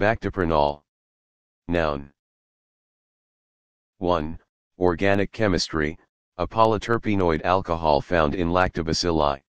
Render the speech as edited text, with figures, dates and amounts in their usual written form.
Bactoprenol. Noun. 1. Organic chemistry, a polyterpenoid alcohol found in lactobacilli.